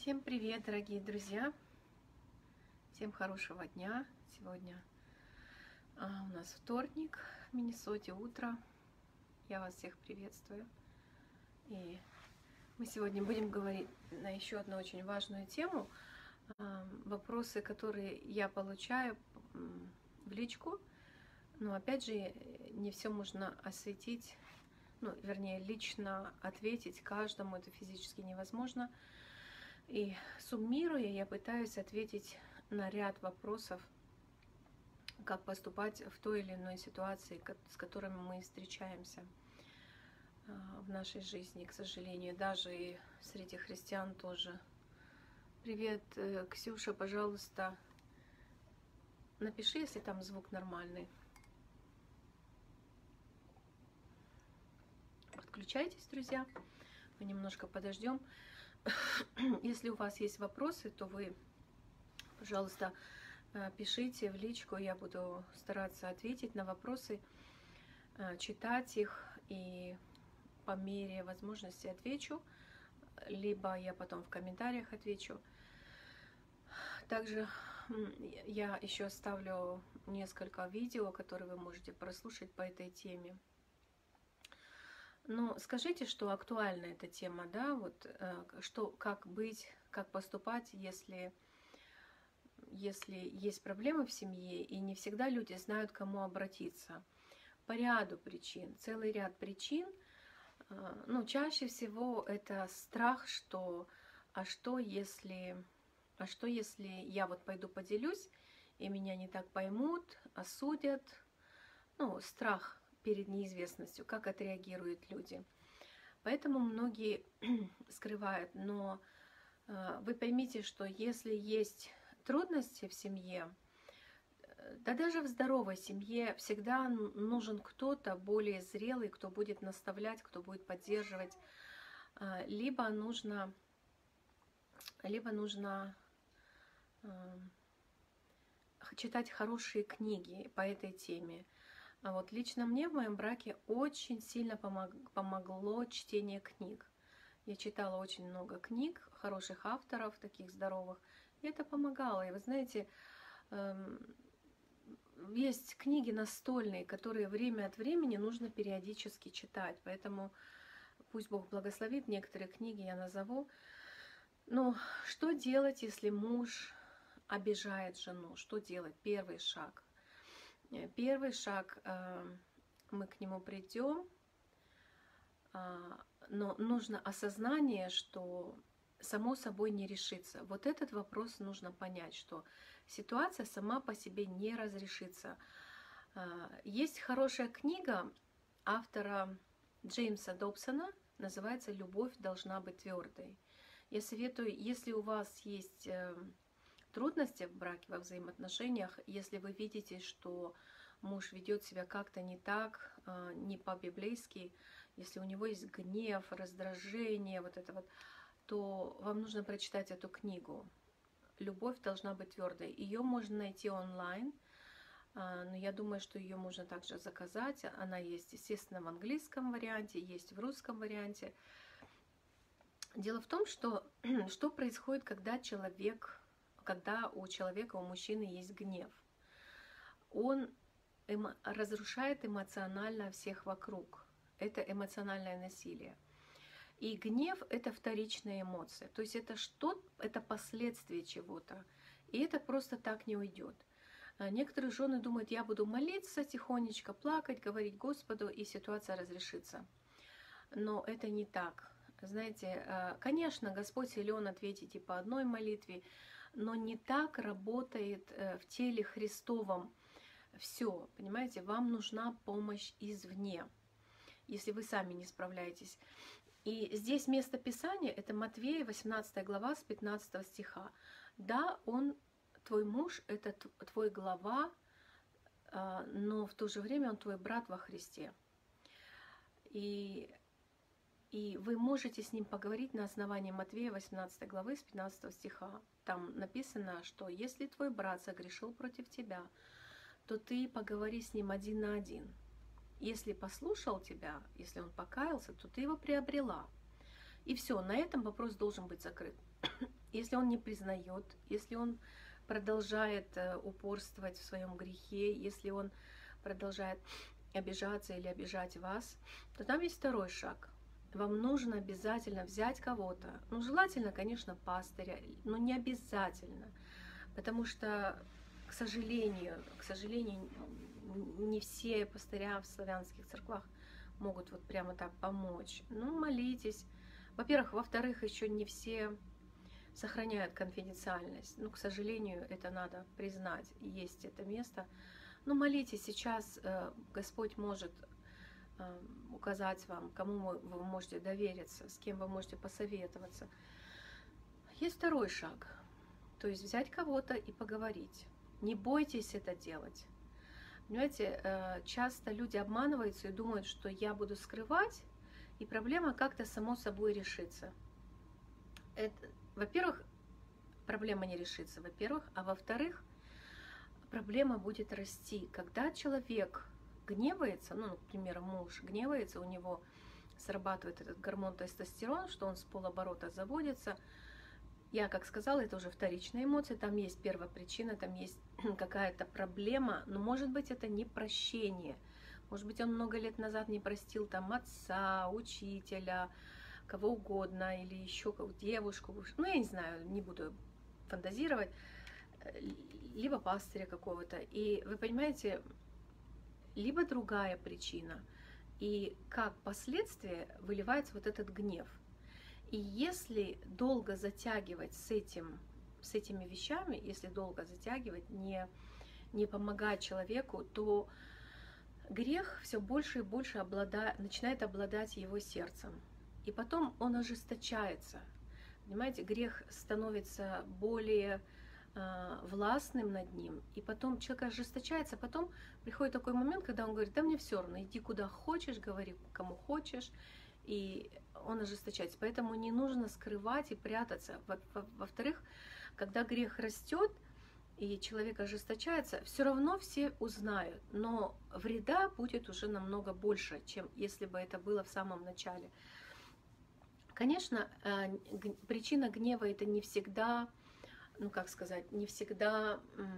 Всем привет, дорогие друзья! Всем хорошего дня! Сегодня у нас вторник в Миннесоте, утро. Я вас всех приветствую. И мы сегодня будем говорить на еще одну очень важную тему. Вопросы, которые я получаю в личку. Но опять же, не все можно осветить, вернее, лично ответить каждому, это физически невозможно. И суммируя, я пытаюсь ответить на ряд вопросов, как поступать в той или иной ситуации, с которыми мы встречаемся в нашей жизни, к сожалению, даже и среди христиан тоже. Привет, Ксюша, пожалуйста, напиши, если там звук нормальный. Подключайтесь, друзья, мы немножко подождем. Если у вас есть вопросы, то вы, пожалуйста, пишите в личку, я буду стараться ответить на вопросы, читать их и по мере возможности отвечу, либо я потом в комментариях отвечу. Также я еще оставлю несколько видео, которые вы можете прослушать по этой теме. Но скажите, что актуальна эта тема, да, вот как быть, как поступать, если есть проблемы в семье, и не всегда люди знают, к кому обратиться. По ряду причин, целый ряд причин. Чаще всего это страх, что что если я вот пойду поделюсь, и меня не так поймут, осудят. Страх перед неизвестностью, как отреагируют люди. Поэтому многие скрывают. Но вы поймите, что если есть трудности в семье, да даже в здоровой семье всегда нужен кто-то более зрелый, кто будет наставлять, кто будет поддерживать. Либо нужно читать хорошие книги по этой теме. А вот лично мне в моем браке очень сильно помогло чтение книг. Я читала очень много книг, хороших авторов, таких здоровых, и это помогало. И вы знаете, есть книги настольные, которые время от времени нужно периодически читать. Поэтому пусть Бог благословит, некоторые книги я назову. Но что делать, если муж обижает жену? Что делать? Первый шаг. Первый шаг, мы к нему придем, но нужно осознание, что само собой не решится. Вот этот вопрос нужно понять, что ситуация сама по себе не разрешится. Есть хорошая книга автора Джеймса Добсона, называется «Любовь должна быть твердой». Я советую, если у вас есть трудности в браке, во взаимоотношениях, если вы видите, что муж ведет себя как-то не так, не по-библейски, если у него есть гнев, раздражение, вот это вот, то вам нужно прочитать эту книгу. «Любовь должна быть твердой». Ее можно найти онлайн, но я думаю, что ее можно также заказать. Она есть, естественно, в английском варианте, есть в русском варианте. Дело в том, что происходит, когда у человека, у мужчины есть гнев. Он разрушает эмоционально всех вокруг. Это эмоциональное насилие. И гнев – это вторичная эмоция. То есть это последствие чего-то. И это просто так не уйдет. Некоторые жены думают, я буду молиться тихонечко, плакать, говорить Господу, и ситуация разрешится. Но это не так. Знаете, конечно, Господь силен ответить и по одной молитве, но не так работает в теле Христовом все. Понимаете, вам нужна помощь извне, если вы сами не справляетесь. И здесь место Писания – это Матвея, 18 глава, с 15 стиха. Да, твой муж – это твой глава, но в то же время он твой брат во Христе. И вы можете с ним поговорить на основании Матвея 18 главы с 15 стиха. Там написано, что если твой брат согрешил против тебя, то ты поговори с ним один на один. Если послушал тебя, если он покаялся, то ты его приобрела. И все, на этом вопрос должен быть закрыт. Если он не признает, если он продолжает упорствовать в своем грехе, если он продолжает обижаться или обижать вас, то там есть второй шаг. Вам нужно обязательно взять кого-то. Ну, желательно, конечно, пастыря, но не обязательно. Потому что, к сожалению, не все пастыря в славянских церквах могут вот прямо так помочь. Ну, молитесь. Во-первых. Во-вторых, еще не все сохраняют конфиденциальность. Ну, к сожалению, это надо признать. Есть это место. Но молитесь, сейчас Господь может указать вам, кому вы можете довериться, с кем вы можете посоветоваться. Есть второй шаг. То есть взять кого-то и поговорить. Не бойтесь это делать. Понимаете, часто люди обманываются и думают, что я буду скрывать, и проблема как-то само собой решится. Во-первых, проблема не решится, во-первых, а во-вторых, проблема будет расти. Когда человек гневается, ну, например, муж гневается, у него срабатывает этот гормон тестостерон, что он с полоборота заводится. Я, как сказала, это уже вторичная эмоция, там есть первопричина, там есть какая-то проблема, но может быть это не прощение. Может быть, он много лет назад не простил там отца, учителя, кого угодно, или еще девушку, ну, я не знаю, не буду фантазировать, либо пастыря какого-то. И вы понимаете, либо другая причина, и как последствие выливается вот этот гнев. И если долго затягивать с этими вещами, если долго затягивать, не помогать человеку, то грех все больше и больше начинает обладать его сердцем. И потом он ожесточается. Понимаете, грех становится более властным над ним, и потом человек ожесточается, потом приходит такой момент, когда он говорит: да мне все равно, иди куда хочешь, говори кому хочешь, и он ожесточается. Поэтому не нужно скрывать и прятаться. Во-вторых, когда грех растет и человек ожесточается, все равно все узнают, но вреда будет уже намного больше, чем если бы это было в самом начале. Конечно, причина гнева — это не всегда, ну как сказать, не всегда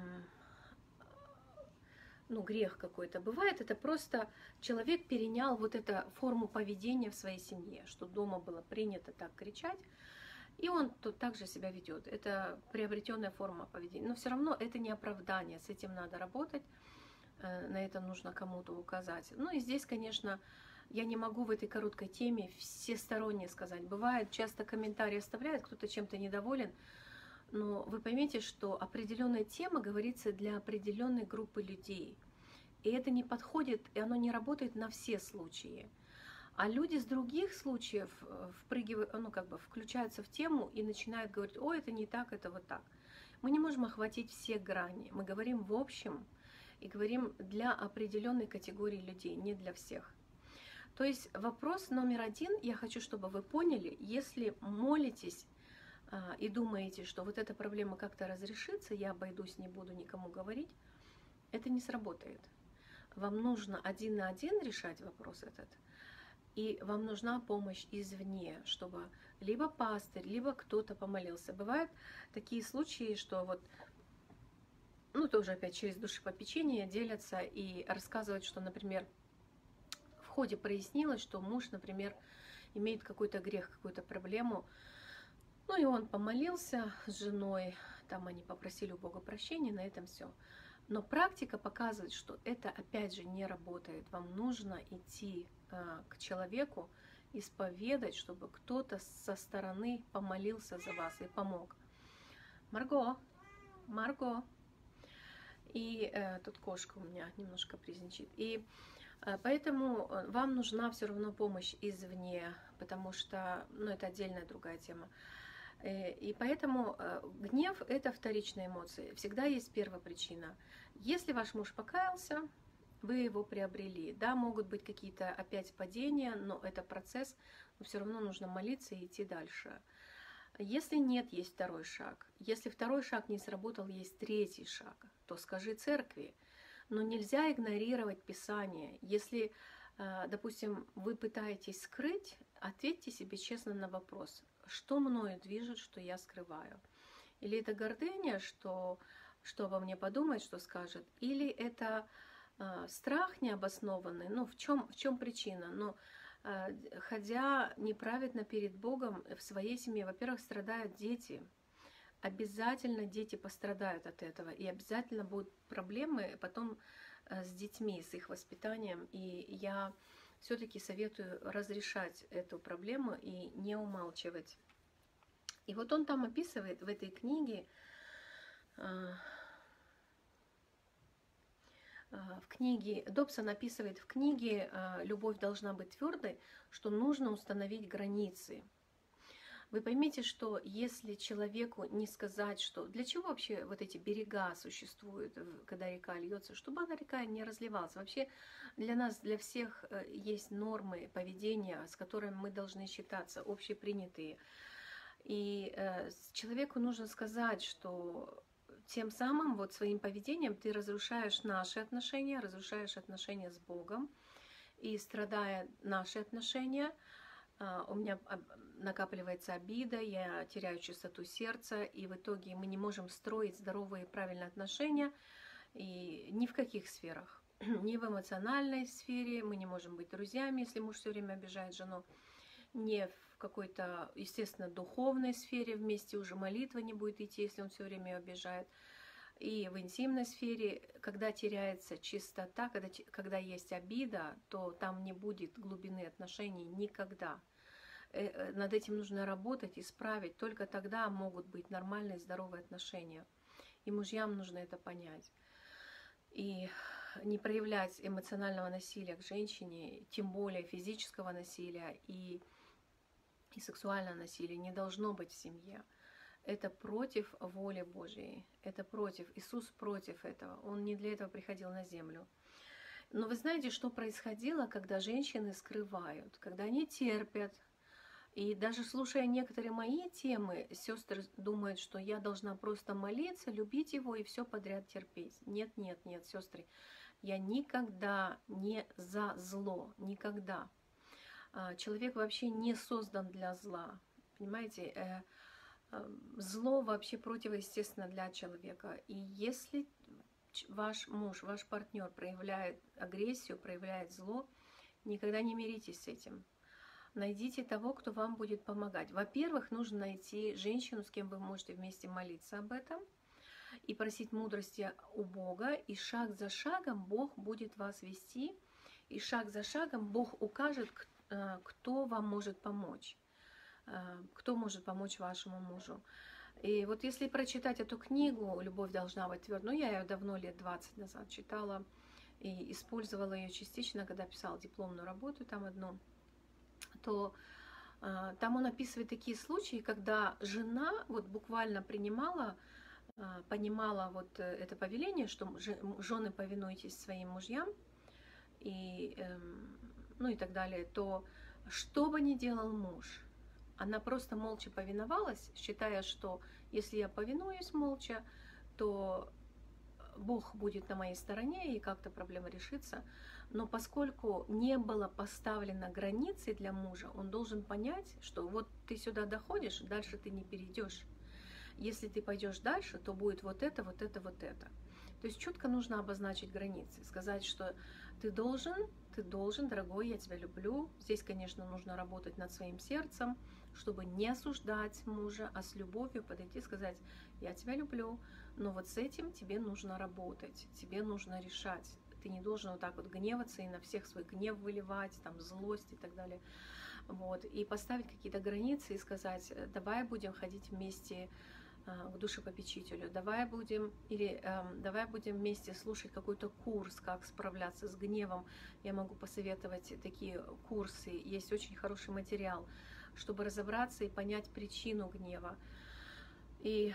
грех какой-то. Бывает, это просто человек перенял вот эту форму поведения в своей семье, что дома было принято так кричать, и он тут также себя ведет. Это приобретенная форма поведения. Но все равно это не оправдание, с этим надо работать, на это нужно кому-то указать. Ну и здесь, конечно, я не могу в этой короткой теме всесторонне сказать. Бывает, часто комментарии оставляют, кто-то чем-то недоволен, но вы поймите, что определенная тема говорится для определенной группы людей. И это не подходит, и оно не работает на все случаи. А люди с других случаев включаются в тему и начинают говорить: о, это не так, это вот так. Мы не можем охватить все грани. Мы говорим в общем и говорим для определенной категории людей, не для всех. То есть вопрос номер один, я хочу, чтобы вы поняли, если молитесь и думаете, что вот эта проблема как-то разрешится, я обойдусь, не буду никому говорить, это не сработает. Вам нужно один на один решать вопрос этот, и вам нужна помощь извне, чтобы либо пастырь, либо кто-то помолился. Бывают такие случаи, что вот, тоже опять через душепопечение делятся и рассказывают, что, например, в ходе прояснилось, что муж, например, имеет какой-то грех, какую-то проблему, и он помолился с женой, там они попросили у Бога прощения, на этом все. Но практика показывает, что это опять же не работает. Вам нужно идти к человеку, исповедать, чтобы кто-то со стороны помолился за вас и помог. Марго. И тут кошка у меня немножко призничит. И поэтому вам нужна все равно помощь извне, потому что, это отдельная другая тема. И поэтому гнев — это вторичная эмоция. Всегда есть первопричина. Если ваш муж покаялся, вы его приобрели. Да, могут быть какие-то опять падения, но это процесс, но все равно нужно молиться и идти дальше. Если нет, есть второй шаг. Если второй шаг не сработал, есть третий шаг. То скажи церкви. Но нельзя игнорировать Писание. Если, допустим, вы пытаетесь скрыть, ответьте себе честно на вопрос. что мною движет, что я скрываю. Или это гордыня, что обо мне подумает, что скажет, или это страх необоснованный. Ну, в чем причина? Ну, ходя неправедно перед Богом в своей семье, во-первых, страдают дети. Обязательно дети пострадают от этого, и обязательно будут проблемы потом с детьми, с их воспитанием. И я все-таки советую разрешать эту проблему и не умалчивать. И вот он там описывает в этой книге, Добсон описывает в книге «Любовь должна быть твердой», что нужно установить границы. Вы поймите, что если человеку не сказать, что для чего вообще вот эти берега существуют, когда река льется, чтобы она река не разливалась. Вообще для нас, для всех есть нормы поведения, с которыми мы должны считаться, общепринятые. И человеку нужно сказать, что тем самым вот своим поведением ты разрушаешь наши отношения, разрушаешь отношения с Богом, и страдая наши отношения, у меня накапливается обида, я теряю чистоту сердца, и в итоге мы не можем строить здоровые и правильные отношения и ни в каких сферах. Ни в эмоциональной сфере, мы не можем быть друзьями, если муж все время обижает жену, не в какой-то, естественно, духовной сфере вместе уже молитва не будет идти, если он все время ее обижает. И в интимной сфере, когда теряется чистота, когда есть обида, то там не будет глубины отношений никогда. Над этим нужно работать, исправить. Только тогда могут быть нормальные, здоровые отношения. И мужьям нужно это понять. И не проявлять эмоционального насилия к женщине, тем более физического насилия и сексуального насилия не должно быть в семье. Это против воли Божьей. Это против. Иисус против этого. Он не для этого приходил на землю. Но вы знаете, что происходило, когда женщины скрывают, когда они терпят. И даже слушая некоторые мои темы, сестры думают, что я должна просто молиться, любить его и все подряд терпеть. Нет, нет, нет, сестры. Я никогда не за зло. Никогда. Человек вообще не создан для зла. Понимаете? Зло вообще противоестественно для человека. И если ваш муж, ваш партнер проявляет агрессию, проявляет зло, никогда не миритесь с этим. Найдите того, кто вам будет помогать. Во-первых, нужно найти женщину, с кем вы можете вместе молиться об этом и просить мудрости у Бога. И шаг за шагом Бог будет вас вести. И шаг за шагом Бог укажет, кто вам может помочь. Кто может помочь вашему мужу. И вот если прочитать эту книгу «Любовь должна быть твердой», ну, я ее давно, лет 20 назад читала и использовала ее частично, когда писала дипломную работу там одну, то там он описывает такие случаи, когда жена вот буквально понимала вот это повеление, что жены повинуйтесь своим мужьям, и, ну и так далее, то что бы ни делал муж, она просто молча повиновалась, считая, что если я повинуюсь молча, то Бог будет на моей стороне и как-то проблема решится. Но поскольку не было поставлено границы для мужа, он должен понять, что вот ты сюда доходишь, дальше ты не перейдешь. Если ты пойдешь дальше, то будет вот это, вот это, вот это. То есть четко нужно обозначить границы, сказать, что ты должен, дорогой, я тебя люблю. Здесь, конечно, нужно работать над своим сердцем, чтобы не осуждать мужа, а с любовью подойти и сказать: я тебя люблю, но вот с этим тебе нужно работать, тебе нужно решать. Ты не должен вот так вот гневаться и на всех свой гнев выливать, там, злость и так далее. Вот. И поставить какие-то границы и сказать: давай будем ходить вместе к душепопечителю, давай будем вместе слушать какой-то курс, как справляться с гневом. Я могу посоветовать такие курсы, есть очень хороший материал, чтобы разобраться и понять причину гнева. И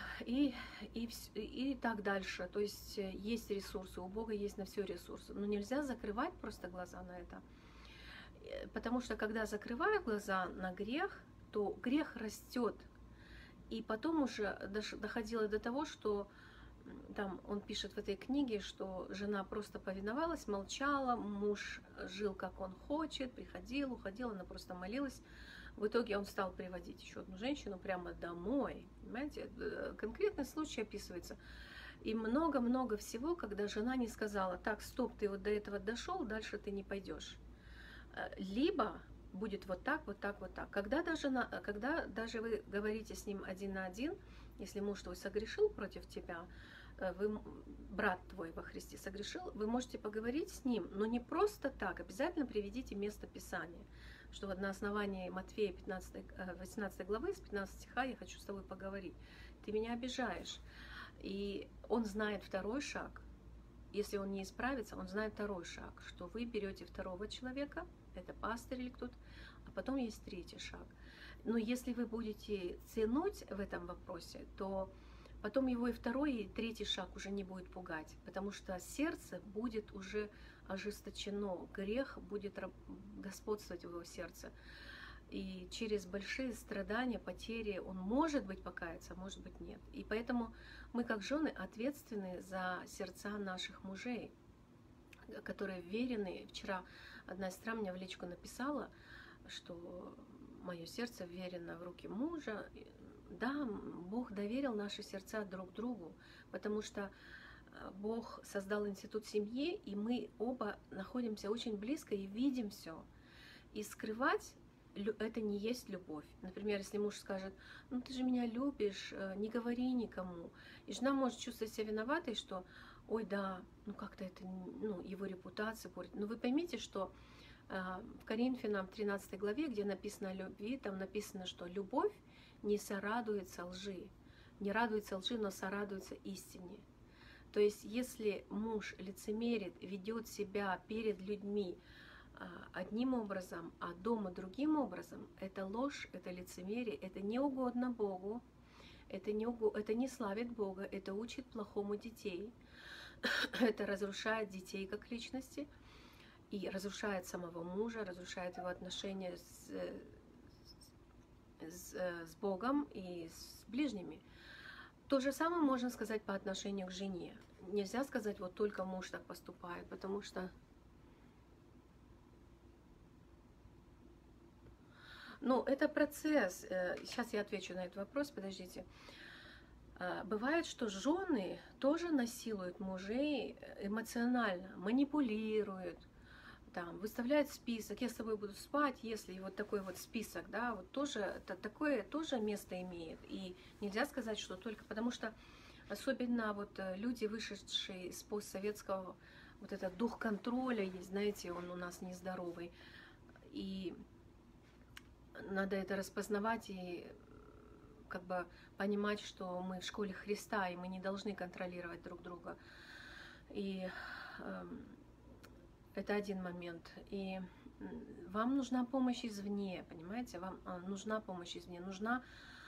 так дальше. То есть есть ресурсы, у Бога есть на все ресурсы. Но нельзя закрывать просто глаза на это. Потому что когда закрываю глаза на грех, то грех растет. И потом уже доходило до того, что там он пишет в этой книге, что жена просто повиновалась, молчала, муж жил как он хочет, приходил, уходил, она просто молилась. В итоге он стал приводить еще одну женщину прямо домой. Понимаете, конкретный случай описывается. И много-много всего, когда жена не сказала: так, стоп, ты вот до этого дошел, дальше ты не пойдешь. Либо будет вот так, вот так, вот так. Когда даже вы говорите с ним один на один, если муж твой согрешил против тебя, брат твой во Христе согрешил, вы можете поговорить с ним, но не просто так, обязательно приведите место Писания, что вот на основании Матфея 18 главы, с 15 стиха я хочу с тобой поговорить. Ты меня обижаешь. И он знает второй шаг. Если он не исправится, он знает второй шаг, что вы берете второго человека, это пастырь или кто-то, а потом есть третий шаг. Но если вы будете тянуть в этом вопросе, то потом его и второй, и третий шаг уже не будет пугать, потому что сердце будет уже ожесточено, грех будет господствовать в его сердце. И через большие страдания, потери он, может быть, покается, а может быть, нет. И поэтому мы, как жены, ответственны за сердца наших мужей, которые верены. Вчера одна сестра мне в личку написала, что мое сердце верено в руки мужа. Да, Бог доверил наши сердца друг другу, потому что Бог создал институт семьи, и мы оба находимся очень близко и видим все. И скрывать это не есть любовь. Например, если муж скажет: ну ты же меня любишь, не говори никому. И жена может чувствовать себя виноватой, что ой, да, ну как-то это, ну, его репутация портит. Но вы поймите, что в Коринфянам 13 главе, где написано о любви, там написано, что любовь не сорадуется лжи. Не радуется лжи, но сорадуется истине. То есть, если муж лицемерит, ведет себя перед людьми одним образом, а дома другим образом, это ложь, это лицемерие, это не угодно Богу, это не славит Бога, это учит плохому детей, это разрушает детей как личности, и разрушает самого мужа, разрушает его отношения с Богом и с ближними. То же самое можно сказать по отношению к жене. Нельзя сказать, вот только муж так поступает, потому что это процесс. Сейчас я отвечу на этот вопрос, подождите. Бывает, что жены тоже насилуют мужей эмоционально, манипулируют, там, выставляют список: я с тобой буду спать, если вот такой вот список, да, вот тоже, такое тоже место имеет. И нельзя сказать, что только потому что, особенно вот люди, вышедшие из постсоветского, вот этот дух контроля есть, знаете, он у нас нездоровый. И надо это распознавать и как бы понимать, что мы в школе Христа, и мы не должны контролировать друг друга. И это один момент. И вам нужна помощь извне, понимаете? Вам нужна помощь извне. Нужна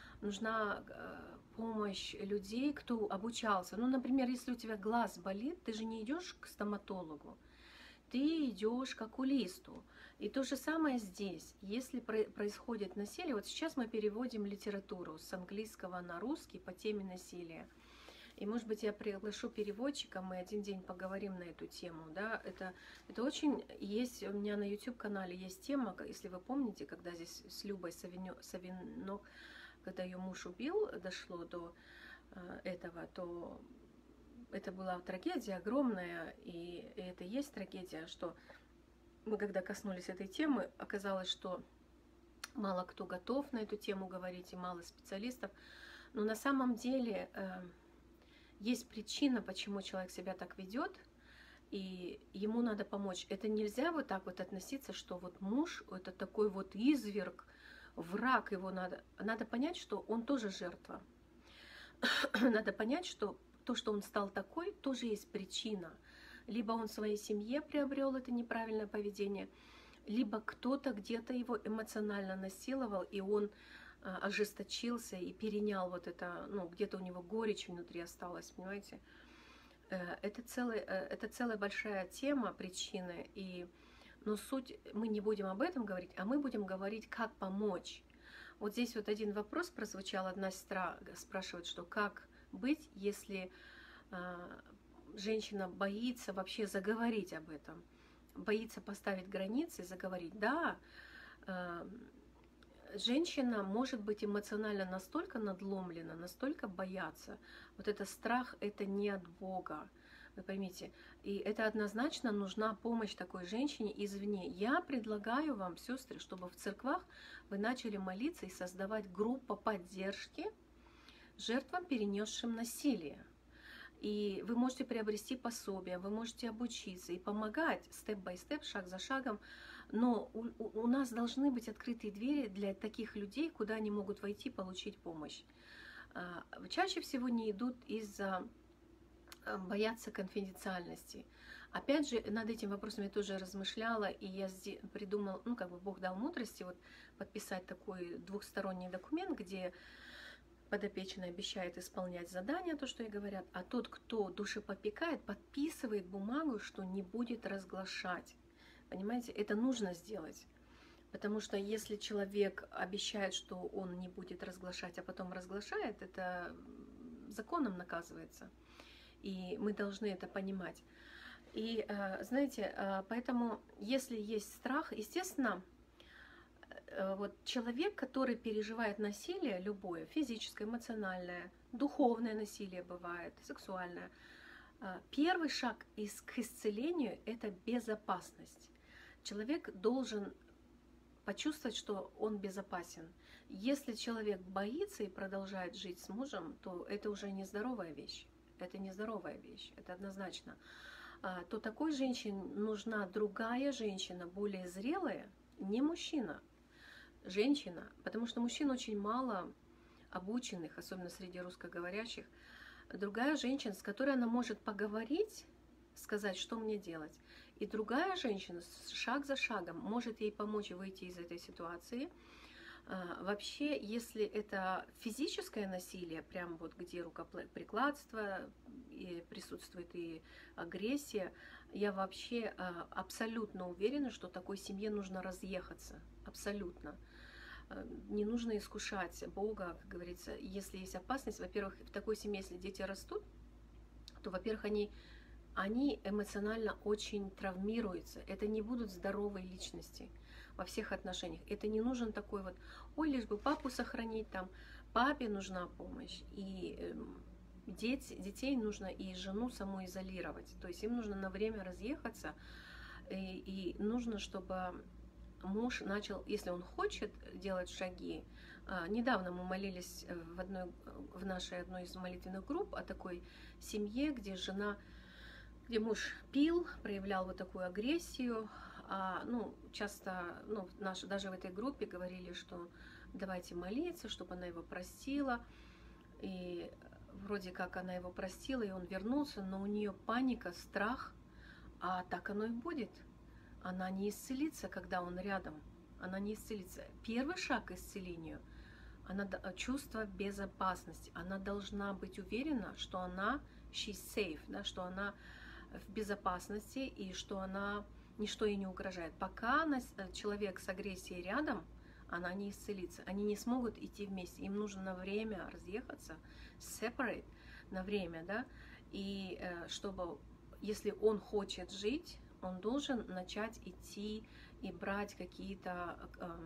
помощь людей, кто обучался. Ну, например, если у тебя глаз болит, ты же не идешь к стоматологу, ты идешь к окулисту. И то же самое здесь. Если происходит насилие, вот сейчас мы переводим литературу с английского на русский по теме насилия. И, может быть, я приглашу переводчика, мы один день поговорим на эту тему. Да? Это очень... Есть у меня на YouTube-канале есть тема, если вы помните, когда здесь с Любой Савинок, когда ее муж убил, дошло до этого, то это была трагедия огромная, и это есть трагедия, что мы, когда коснулись этой темы, оказалось, что мало кто готов на эту тему говорить, и мало специалистов. Но на самом деле есть причина, почему человек себя так ведет, и ему надо помочь. Это нельзя вот так вот относиться, что вот муж — это такой вот изверг, враг, его надо понять, что он тоже жертва. Надо понять, что то, что он стал такой, тоже есть причина. Либо он в своей семье приобрел это неправильное поведение, либо кто-то где-то его эмоционально насиловал, и он ожесточился и перенял вот это, где-то у него горечь внутри осталась, понимаете? Это целая большая тема, причины, но суть, мы не будем об этом говорить, а мы будем говорить, как помочь. Вот здесь вот один вопрос прозвучал, одна сестра спрашивает, что как быть, если женщина боится вообще заговорить об этом, боится поставить границы, заговорить. Да, женщина может быть эмоционально настолько надломлена, настолько бояться. Вот это страх, это не от Бога. Вы поймите, и это однозначно нужна помощь такой женщине извне. Я предлагаю вам, сестры, чтобы в церквах вы начали молиться и создавать группу поддержки жертвам, перенесшим насилие. И вы можете приобрести пособия, вы можете обучиться и помогать степ-бай-степ, шаг за шагом. Но у нас должны быть открытые двери для таких людей, куда они могут войти, получить помощь. Чаще всего не идут из-за боятся конфиденциальности. Опять же, над этим вопросом я тоже размышляла, и я придумала, ну, как бы Бог дал мудрости, вот подписать такой двухсторонний документ, где подопечный обещает исполнять задания, то, что и говорят, а тот, кто душепопекает, подписывает бумагу, что не будет разглашать. Понимаете, это нужно сделать. Потому что если человек обещает, что он не будет разглашать, а потом разглашает, это законом наказывается. И мы должны это понимать. И, знаете, поэтому, если есть страх, естественно, вот человек, который переживает насилие, любое, физическое, эмоциональное, духовное насилие бывает, сексуальное, первый шаг к исцелению – это безопасность. Человек должен почувствовать, что он безопасен. Если человек боится и продолжает жить с мужем, то это уже нездоровая вещь. Это нездоровая вещь, это однозначно. То такой женщине нужна другая женщина, более зрелая, не мужчина, женщина, потому что мужчин очень мало обученных, особенно среди русскоговорящих. Другая женщина, с которой она может поговорить, сказать, что мне делать. И другая женщина шаг за шагом может ей помочь выйти из этой ситуации. Вообще, если это физическое насилие, прям вот где рукоприкладство, и присутствует и агрессия, я вообще абсолютно уверена, что такой семье нужно разъехаться. Абсолютно. Не нужно искушать Бога, как говорится, если есть опасность. Во-первых, в такой семье, если дети растут, то, во-первых, они эмоционально очень травмируются. Это не будут здоровые личности во всех отношениях. Это не нужен такой вот, ой, лишь бы папу сохранить, там, папе нужна помощь. И детей нужно и жену саму изолировать. То есть им нужно на время разъехаться. И нужно, чтобы муж начал, если он хочет делать шаги. Недавно мы молились в нашей одной из молитвенных групп о такой семье, где муж пил, проявлял вот такую агрессию. Часто, даже в этой группе говорили, что давайте молиться, чтобы она его простила. И вроде как она его простила, и он вернулся, но у нее паника, страх, а так оно и будет. Она не исцелится, когда он рядом. Она не исцелится. Первый шаг к исцелению – чувство безопасности. Она должна быть уверена, что она she's safe, да, что она в безопасности и что ничто ей не угрожает. Пока человек с агрессией рядом, она не исцелится. Они не смогут идти вместе. Им нужно на время разъехаться, separate, на время, да, и чтобы, если он хочет жить, он должен начать идти и брать какие-то,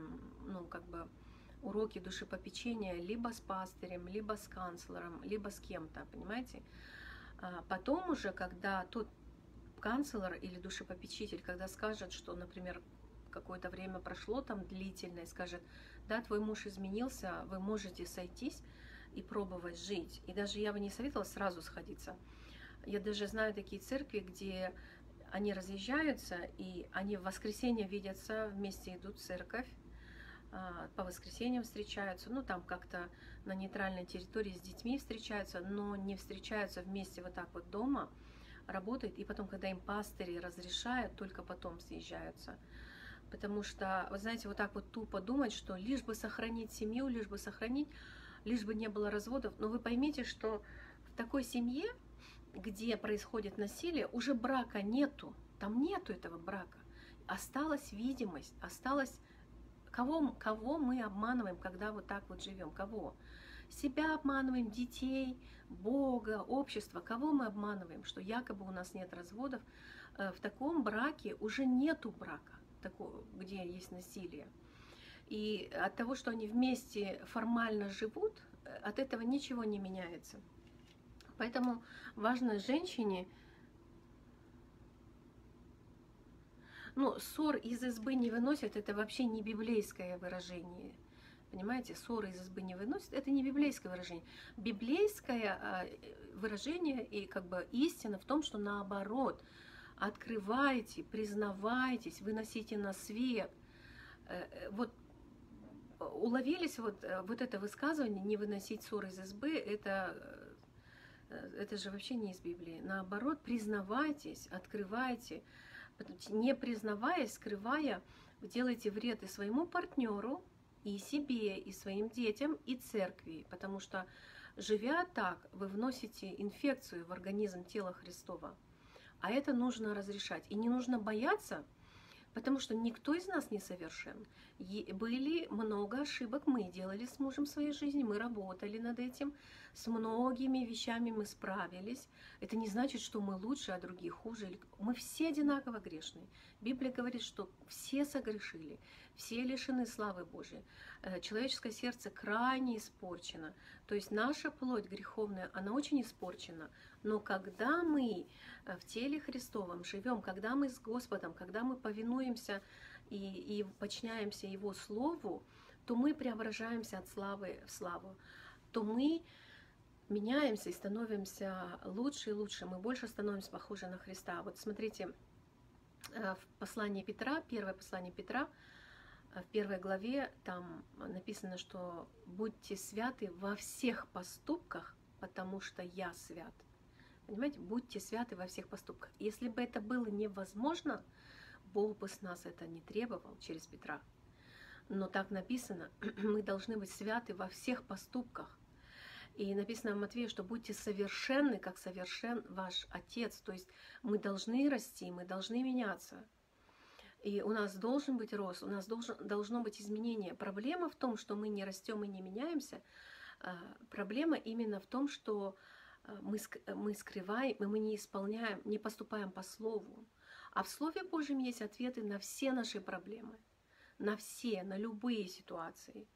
уроки душепопечения либо с пастырем, либо с канцлером, либо с кем-то, понимаете? Потом уже, когда тот канцлер или душепопечитель, когда скажет, что, например, какое-то время прошло там длительное, скажет, да, твой муж изменился, вы можете сойтись и пробовать жить. И даже я бы не советовала сразу сходиться. Я даже знаю такие церкви, где они разъезжаются, и они в воскресенье видятся, вместе идут в церковь, по воскресеньям встречаются, там как-то на нейтральной территории с детьми встречаются, но не встречаются вместе вот так вот дома, работают, и потом, когда им пастыри разрешают, только потом съезжаются. Потому что, вы знаете, вот так вот тупо думать, что лишь бы сохранить семью, лишь бы не было разводов, но вы поймите, что в такой семье, где происходит насилие, уже брака нету, там нету этого брака. Осталась видимость, осталось... Кого мы обманываем, когда вот так вот живем? Кого? Себя обманываем, детей, Бога, общество. Кого мы обманываем, что якобы у нас нет разводов? В таком браке уже нету брака, где есть насилие. И от того, что они вместе формально живут, от этого ничего не меняется. Поэтому важно женщине, ну, ссор из избы не выносят, это вообще не библейское выражение. Понимаете, ссоры из избы не выносят, это не библейское выражение. Библейское выражение и как бы истина в том, что наоборот, открывайте, признавайтесь, выносите на свет. Вот уловились вот это высказывание «не выносить ссоры из избы», это же вообще не из Библии. Наоборот, признавайтесь, открывайте. Не признаваясь, скрывая, вы делаете вред и своему партнеру, и себе, и своим детям, и церкви. Потому что, живя так, вы вносите инфекцию в организм тела Христова. А это нужно разрешать. И не нужно бояться, потому что никто из нас не совершен. Были много ошибок, мы делали с мужем в своей жизни, мы работали над этим, с многими вещами мы справились. Это не значит, что мы лучше, а другие хуже. Мы все одинаково грешны. Библия говорит, что все согрешили, все лишены славы Божьей. Человеческое сердце крайне испорчено. То есть наша плоть греховная, она очень испорчена. Но когда мы в теле Христовом живем, когда мы с Господом, когда мы повинуемся и подчиняемся Его Слову, то мы преображаемся от славы в славу, то мы меняемся и становимся лучше и лучше, мы больше становимся похожи на Христа. Вот смотрите, в послании Петра, первое послание Петра, в первой главе там написано, что «будьте святы во всех поступках, потому что я свят». Понимаете, будьте святы во всех поступках. Если бы это было невозможно, Бог бы с нас это не требовал через Петра. Но так написано, мы должны быть святы во всех поступках. И написано в Матвея, что будьте совершенны, как совершен ваш Отец. То есть мы должны расти, мы должны меняться. И у нас должен быть рост, у нас должно быть изменение. Проблема в том, что мы не растем и не меняемся. Проблема именно в том, что мы скрываем, мы не исполняем, не поступаем по Слову. А в Слове Божьем есть ответы на все наши проблемы, на все, на любые ситуации.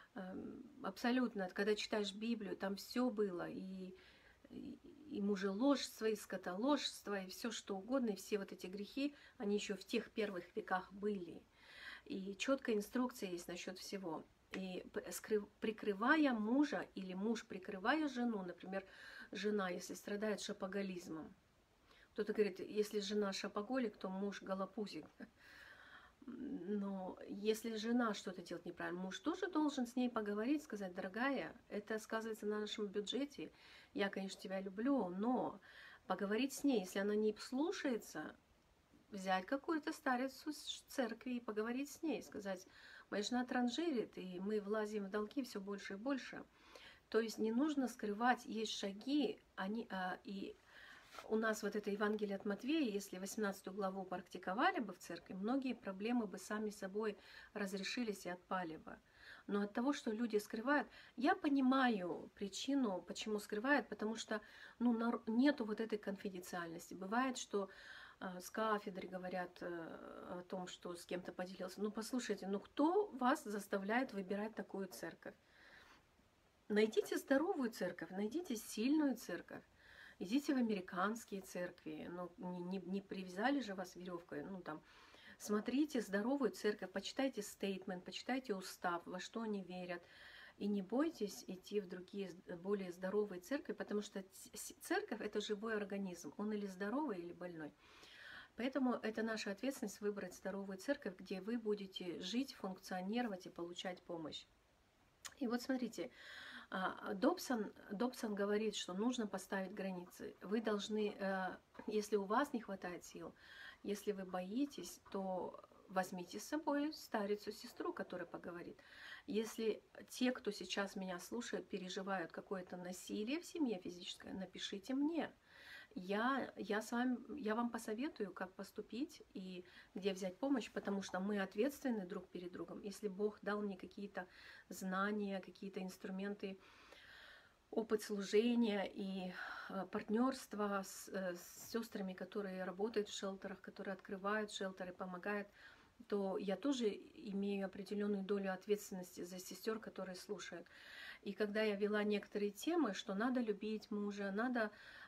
Абсолютно. Когда читаешь Библию, там все было, и мужеложество, и скотоложество, и все что угодно, и все вот эти грехи, они еще в тех первых веках были. И четкая инструкция есть насчет всего. И прикрывая мужа или муж прикрывая жену, например, жена, если страдает шопоголизмом. Кто-то говорит, если жена шопоголик, то муж голопузик. Но если жена что-то делает неправильно, муж тоже должен с ней поговорить, сказать, дорогая, это сказывается на нашем бюджете, я, конечно, тебя люблю, но поговорить с ней, если она не слушается, взять какую-то старицу с церкви и поговорить с ней, сказать, моя жена транжирит, и мы влазим в долги все больше и больше. То есть не нужно скрывать, есть шаги, и у нас вот это Евангелие от Матвея, если 18 главу практиковали бы в церкви, многие проблемы бы сами собой разрешились и отпали бы. Но от того, что люди скрывают, я понимаю причину, почему скрывают, потому что нету вот этой конфиденциальности. Бывает, что с кафедры говорят о том, что с кем-то поделился. Ну, послушайте, кто вас заставляет выбирать такую церковь? Найдите здоровую церковь, найдите сильную церковь. Идите в американские церкви, не привязали же вас веревкой, смотрите здоровую церковь, почитайте стейтмент, почитайте устав, во что они верят, и не бойтесь идти в другие более здоровые церкви, потому что церковь – это живой организм, он или здоровый, или больной. Поэтому это наша ответственность выбрать здоровую церковь, где вы будете жить, функционировать и получать помощь. И вот смотрите, Добсон говорит, что нужно поставить границы. Вы должны, если у вас не хватает сил, если вы боитесь, то возьмите с собой старицу, сестру, которая поговорит. Если те, кто сейчас меня слушает, переживают какое-то насилие в семье физическое, напишите мне. Я вам посоветую, как поступить и где взять помощь, потому что мы ответственны друг перед другом. Если Бог дал мне какие-то знания, какие-то инструменты, опыт служения и партнерства с сестрами, которые работают в шелтерах, которые открывают шелтеры, помогают то я тоже имею определенную долю ответственности за сестер, которые слушают. И когда я вела некоторые темы, что надо любить мужа, надо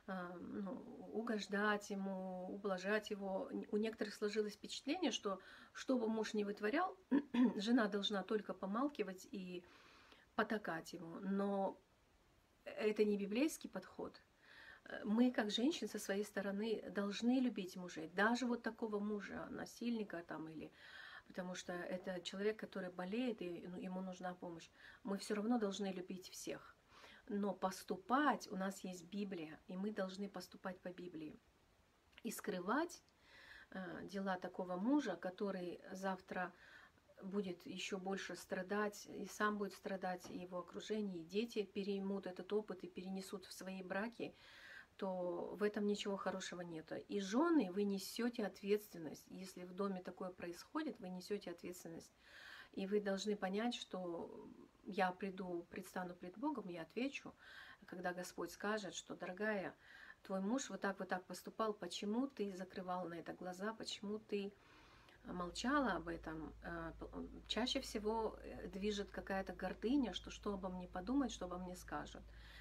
угождать ему, ублажать его, у некоторых сложилось впечатление, что бы муж ни вытворял, жена должна только помалкивать и потакать ему. Но это не библейский подход. Мы, как женщины, со своей стороны должны любить мужей. Даже вот такого мужа, насильника там или... Потому что это человек, который болеет, и ему нужна помощь. Мы все равно должны любить всех. Но поступать, у нас есть Библия, и мы должны поступать по Библии. И скрывать дела такого мужа, который завтра будет еще больше страдать, и сам будет страдать, и его окружение, и дети переймут этот опыт и перенесут в свои браки, то в этом ничего хорошего нет. И жены, вы несете ответственность. Если в доме такое происходит, вы несете ответственность. И вы должны понять, что я предстану пред Богом, я отвечу, когда Господь скажет, что, дорогая, твой муж вот так поступал, почему ты закрывал на это глаза, почему ты молчала об этом. Чаще всего движет какая-то гордыня, что обо мне подумают, что обо мне скажут.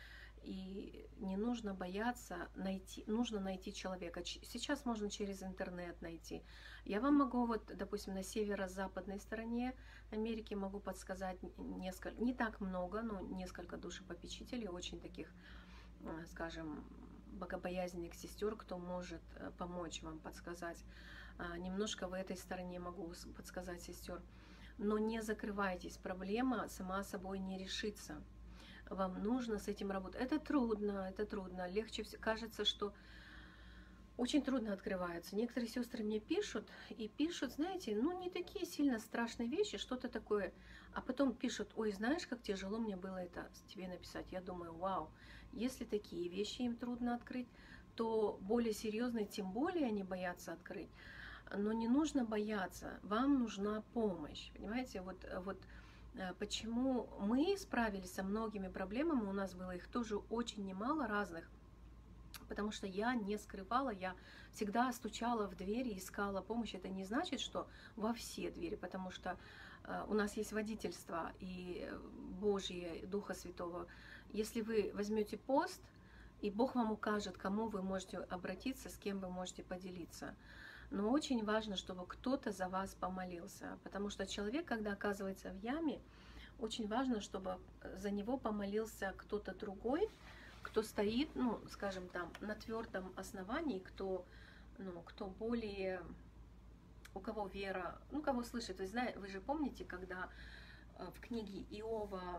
И не нужно бояться нужно найти человека. Сейчас можно через интернет найти. Я вам могу, вот, допустим, на северо-западной стороне Америки могу подсказать несколько, не так много, но несколько душепопечителей, очень таких, скажем, богобоязненных сестер, кто может помочь вам, подсказать. Немножко в этой стороне могу подсказать сестер. Но не закрывайтесь, проблема сама собой не решится. Вам нужно с этим работать. Это трудно. Легче всего. Кажется, что очень трудно открывается. Некоторые сестры мне пишут, знаете, не такие сильно страшные вещи, что-то такое. А потом пишут: ой, знаешь, как тяжело мне было это тебе написать. Я думаю, вау, если такие вещи им трудно открыть, то более серьезные тем более они боятся открыть. Но не нужно бояться, вам нужна помощь. Понимаете, вот почему мы справились со многими проблемами, у нас было их тоже очень немало разных, потому что я не скрывала, я всегда стучала в двери, искала помощь. Это не значит, что во все двери, потому что у нас есть водительство и Божье, Духа Святого. Если вы возьмете пост, и Бог вам укажет, кому вы можете обратиться, с кем вы можете поделиться. Но очень важно, чтобы кто-то за вас помолился, потому что человек, когда оказывается в яме, очень важно, чтобы за него помолился кто-то другой, кто стоит, скажем, там, на твердом основании, кто более, у кого вера, кого слышит. Вы же помните, когда в книге Иова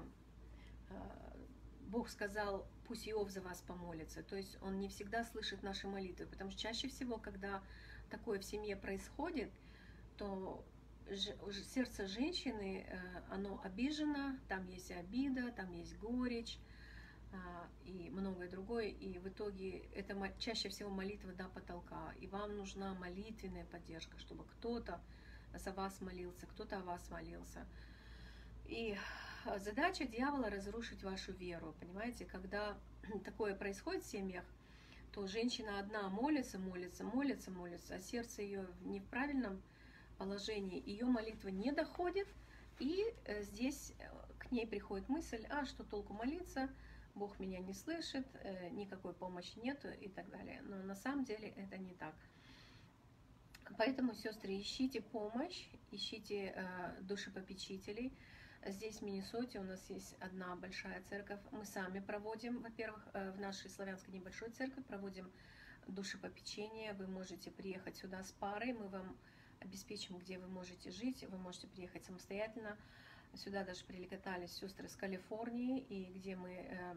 Бог сказал: пусть Иов за вас помолится. То есть он не всегда слышит наши молитвы, потому что чаще всего, когда такое в семье происходит, то сердце женщины, оно обижено, там есть обида, там есть горечь и многое другое. И в итоге это чаще всего молитва до потолка. И вам нужна молитвенная поддержка, чтобы кто-то за вас молился, кто-то о вас молился. И задача дьявола — разрушить вашу веру. Понимаете, когда такое происходит в семьях, то женщина одна молится, а сердце ее не в правильном положении, ее молитва не доходит, и здесь к ней приходит мысль: что толку молиться, Бог меня не слышит, никакой помощи нету и так далее. Но на самом деле это не так. Поэтому, сестры, ищите помощь, ищите душепопечителей. Здесь, в Миннесоте, у нас есть одна большая церковь. Мы сами проводим, во-первых, в нашей славянской небольшой церкви проводим душепопечение. Вы можете приехать сюда с парой, мы вам обеспечим, где вы можете жить. Вы можете приехать самостоятельно. Сюда даже прилетали сестры с Калифорнии, и где мы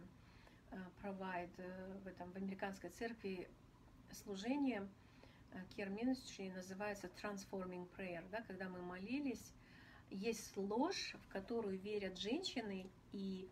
в американской церкви служение Care Ministry называется Transforming Prayer, да, когда мы молились. Есть ложь, в которую верят женщины, и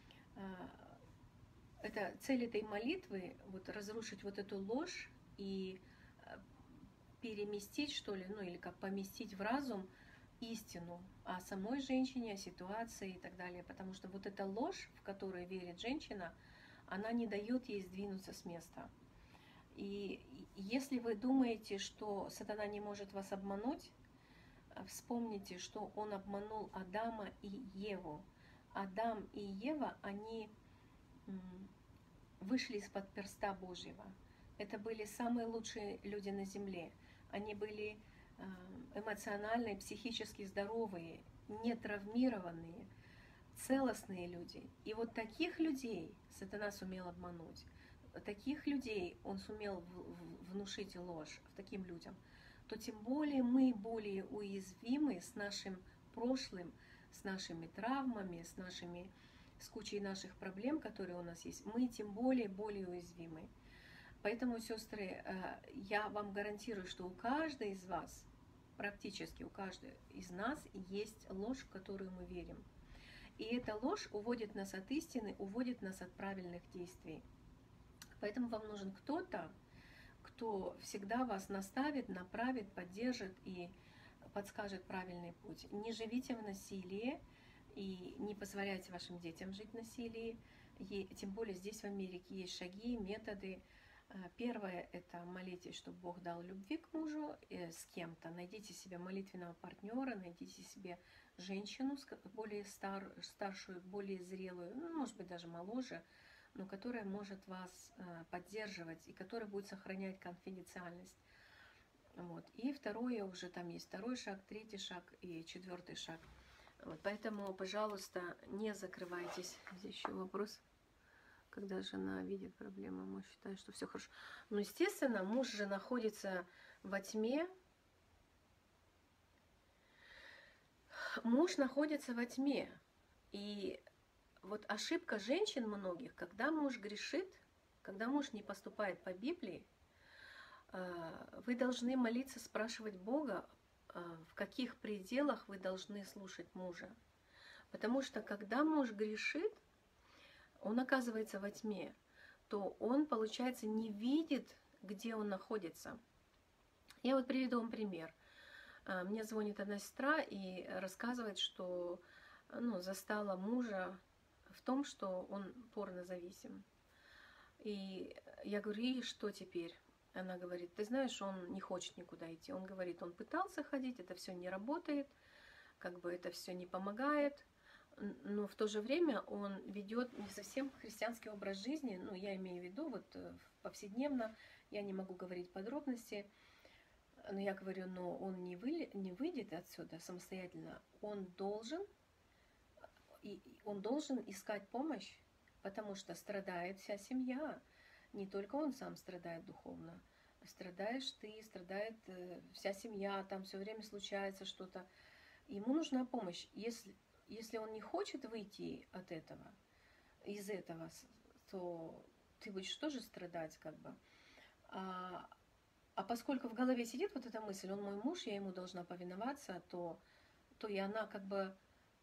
это цель этой молитвы, разрушить эту ложь и переместить, или как поместить в разум истину о самой женщине, о ситуации и так далее. Потому что эта ложь, в которую верит женщина, она не дает ей сдвинуться с места. И если вы думаете, что сатана не может вас обмануть, Вспомните, что он обманул Адама и Еву. Адам и Ева, они вышли из-под перста Божьего. Это были самые лучшие люди на земле. Они были эмоционально и психически здоровые, не травмированные, целостные люди. И вот таких людей сатана сумел обмануть. Таких людей он сумел внушить ложь таким людям. То тем более мы более уязвимы с нашим прошлым, с нашими травмами, с кучей наших проблем, которые у нас есть. Мы тем более уязвимы. Поэтому, сестры, я вам гарантирую, что у каждой из вас, практически у каждой из нас есть ложь, в которую мы верим. И эта ложь уводит нас от истины, уводит нас от правильных действий. Поэтому вам нужен кто-то, кто всегда вас наставит, направит, поддержит и подскажет правильный путь. Не живите в насилии и не позволяйте вашим детям жить в насилии. И тем более здесь в Америке есть шаги, методы. Первое – это молитесь, чтобы Бог дал любви к мужу с кем-то. Найдите себе молитвенного партнера, найдите себе женщину более старшую, более зрелую, может быть, даже моложе, но которая может вас поддерживать и которая будет сохранять конфиденциальность. Вот. И второе, уже там есть второй шаг, третий шаг и четвертый шаг. Вот. Поэтому, пожалуйста, не закрывайтесь. Здесь еще вопрос. Когда жена видит проблему, муж считает, что все хорошо. Но, естественно, муж же находится во тьме. Муж находится во тьме. И вот ошибка женщин многих, когда муж грешит, когда муж не поступает по Библии, вы должны молиться, спрашивать Бога, в каких пределах вы должны слушать мужа. Потому что когда муж грешит, он оказывается во тьме, то он, получается, не видит, где он находится. Я вот приведу вам пример. Мне звонит одна сестра и рассказывает, что застала мужа в том, что он порнозависим. И я говорю, и что теперь? Она говорит, ты знаешь, он не хочет никуда идти. Он говорит, он пытался ходить, это все не работает, как бы это все не помогает. Но в то же время он ведет не совсем христианский образ жизни, я имею в виду вот повседневно, я не могу говорить подробности, но я говорю, но он не выйдет отсюда самостоятельно, он должен искать помощь, потому что страдает вся семья, не только он сам страдает духовно, страдаешь ты, страдает вся семья, там все время случается что-то, ему нужна помощь. Если он не хочет выйти из этого, то ты будешь тоже страдать, как бы. А поскольку в голове сидит вот эта мысль, он мой муж, я ему должна повиноваться, то и она как бы,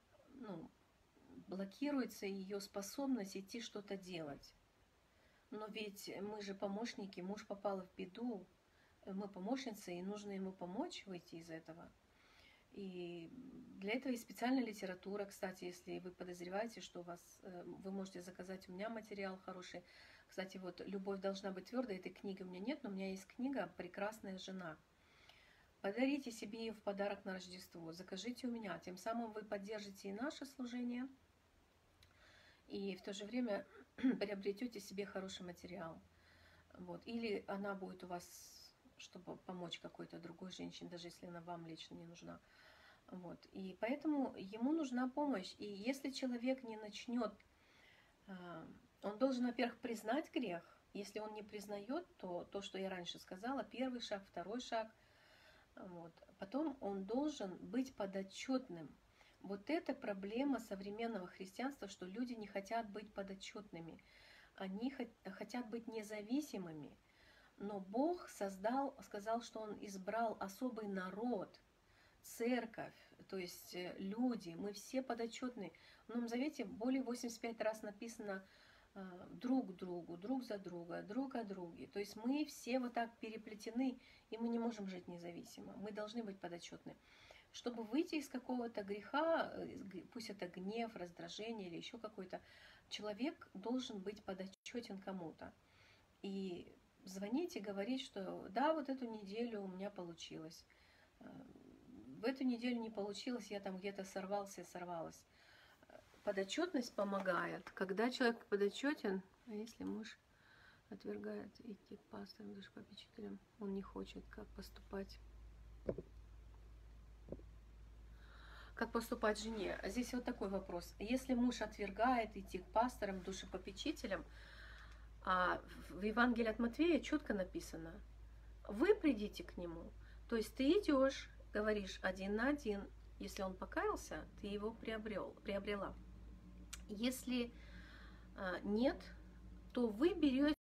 блокируется ее способность идти что-то делать. Но ведь мы же помощники, муж попал в беду, мы помощницы, и нужно ему помочь выйти из этого. И для этого есть специальная литература. Кстати, если вы подозреваете, что вы можете заказать у меня материал хороший. Кстати, вот «Любовь должна быть твердой», этой книги у меня нет, но у меня есть книга «Прекрасная жена». Подарите себе ее в подарок на Рождество, закажите у меня. Тем самым вы поддержите и наше служение, и в то же время приобретете себе хороший материал. Вот. Или она будет у вас, чтобы помочь какой-то другой женщине, даже если она вам лично не нужна. Вот. И поэтому ему нужна помощь. И если человек не начнет, он должен, во-первых, признать грех. Если он не признает, то, что я раньше сказала, первый шаг, второй шаг. Вот. Потом он должен быть подотчетным. Вот это проблема современного христианства, что люди не хотят быть подотчетными. Они хотят быть независимыми. Но Бог сказал, что Он избрал особый народ, церковь, то есть люди, мы все подотчетны. В Новом Завете более 85 раз написано друг другу, друг за друга, друг о друге. То есть мы все вот так переплетены, и мы не можем жить независимо. Мы должны быть подотчетны. Чтобы выйти из какого-то греха, пусть это гнев, раздражение или еще какой-то, человек должен быть подотчетен кому-то. И звонить и говорить, что да, вот эту неделю у меня получилось. в эту неделю не получилось, я там где-то сорвался, сорвалась. Подотчетность помогает. Когда человек подотчетен, а если муж отвергает идти к пасторам, душепопечителям, он не хочет, как поступать? Как поступать жене? А здесь вот такой вопрос. Если муж отвергает идти к пасторам, душепопечителям, а в Евангелии от Матфея четко написано, вы придите к нему. То есть ты идешь, говоришь один на один. Если он покаялся, ты его приобрела. Если нет, то вы берете